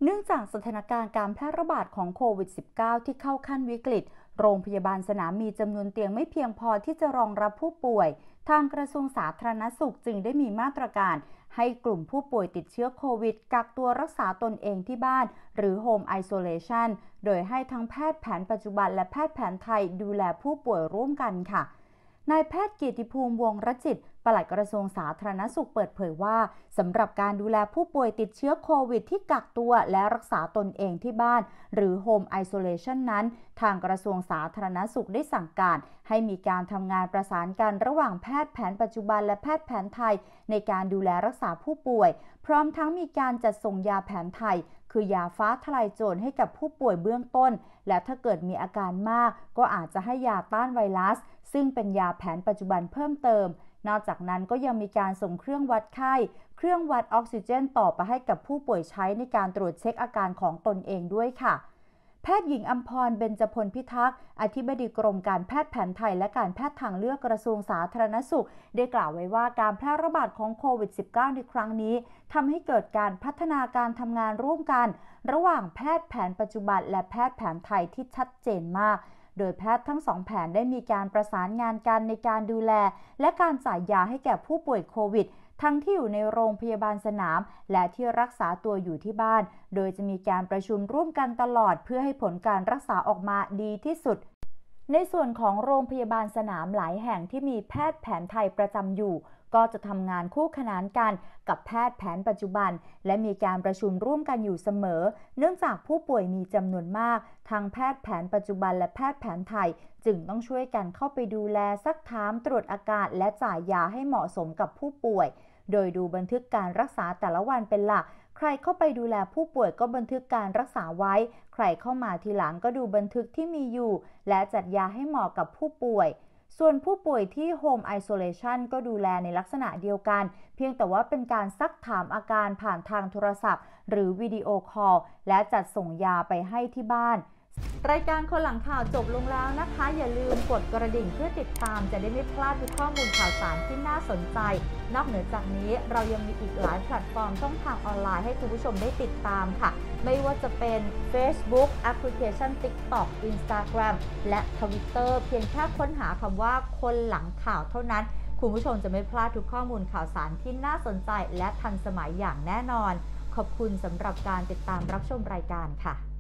เนื่องจากสถานการณ์การแพร่ระบาดของโควิด -19 ที่เข้าขั้นวิกฤตโรงพยาบาลสนามมีจำนวนเตียงไม่เพียงพอที่จะรองรับผู้ป่วยทางกระทรวงสาธารณสุขจึงได้มีมาตรการให้กลุ่มผู้ป่วยติดเชื้อโควิดกักตัวรักษาตนเองที่บ้านหรือ Home Isolation โดยให้ทั้งแพทย์แผนปัจจุบันและแพทย์แผนไทยดูแลผู้ป่วยร่วมกันค่ะนายแพทย์เกียรติภูมิวงศ์รจิตปลัดกระทรวงสาธารณสุขเปิดเผยว่าสำหรับการดูแลผู้ป่วยติดเชื้อโควิดที่กักตัวและรักษาตนเองที่บ้านหรือ Home Isolation นั้นทางกระทรวงสาธารณสุขได้สั่งการให้มีการทำงานประสานกันระหว่างแพทย์แผนปัจจุบันและแพทย์แผนไทยในการดูแลรักษาผู้ป่วยพร้อมทั้งมีการจัดส่งยาแผนไทยคือยาฟ้าทลายโจรให้กับผู้ป่วยเบื้องต้นและถ้าเกิดมีอาการมากก็อาจจะให้ยาต้านไวรัสซึ่งเป็นยาแผนปัจจุบันเพิ่มเติมนอกจากนั้นก็ยังมีการส่งเครื่องวัดไข้เครื่องวัดออกซิเจนต่อไปให้กับผู้ป่วยใช้ในการตรวจเช็คอาการของตนเองด้วยค่ะแพทย์หญิงอัมพรเบญจพลพิทักษ์อธิบดีกรมการแพทย์แผนไทยและการแพทย์ทางเลือกกระทรวงสาธารณสุขได้กล่าวไว้ว่าการแพร่ระบาดของโควิด -19 ในครั้งนี้ทำให้เกิดการพัฒนาการทำงานร่วมกันระหว่างแพทย์แผนปัจจุบันและแพทย์แผนไทยที่ชัดเจนมากโดยแพทย์ทั้งสองแผนได้มีการประสานงานกันในการดูแลและการจ่ายยาให้แก่ผู้ป่วยโควิดทั้งที่อยู่ในโรงพยาบาลสนามและที่รักษาตัวอยู่ที่บ้านโดยจะมีการประชุมร่วมกันตลอดเพื่อให้ผลการรักษาออกมาดีที่สุดในส่วนของโรงพยาบาลสนามหลายแห่งที่มีแพทย์แผนไทยประจำอยู่ก็จะทำงานคู่ขนานกันกับแพทย์แผนปัจจุบันและมีการประชุมร่วมกันอยู่เสมอเนื่องจากผู้ป่วยมีจำนวนมากทั้งแพทย์แผนปัจจุบันและแพทย์แผนไทยจึงต้องช่วยกันเข้าไปดูแลซักถามตรวจอาการและจ่ายยาให้เหมาะสมกับผู้ป่วยโดยดูบันทึกการรักษาแต่ละวันเป็นหลักใครเข้าไปดูแลผู้ป่วยก็บันทึกการรักษาไว้ใครเข้ามาทีหลังก็ดูบันทึกที่มีอยู่และจัดยาให้เหมาะกับผู้ป่วยส่วนผู้ป่วยที่ Home Isolation ก็ดูแลในลักษณะเดียวกันเพียงแต่ว่าเป็นการซักถามอาการผ่านทางโทรศัพท์หรือวิดีโอคอลและจัดส่งยาไปให้ที่บ้านรายการคนหลังข่าวจบลงแล้วนะคะอย่าลืมกดกระดิ่งเพื่อติดตามจะได้ไม่พลาดทุกข้อมูลข่าวสารที่น่าสนใจนอกเหนือจากนี้เรายังมีอีกหลายแพลตฟอร์มช่องทางออนไลน์ให้คุณผู้ชมได้ติดตามค่ะไม่ว่าจะเป็น Facebook แอปพลิเคชัน TikTok Instagram และ Twitter เพียงแค่ค้นหาคำว่าคนหลังข่าวเท่านั้นคุณผู้ชมจะไม่พลาดทุกข้อมูลข่าวสารที่น่าสนใจและทันสมัยอย่างแน่นอนขอบคุณสำหรับการติดตามรับชมรายการค่ะ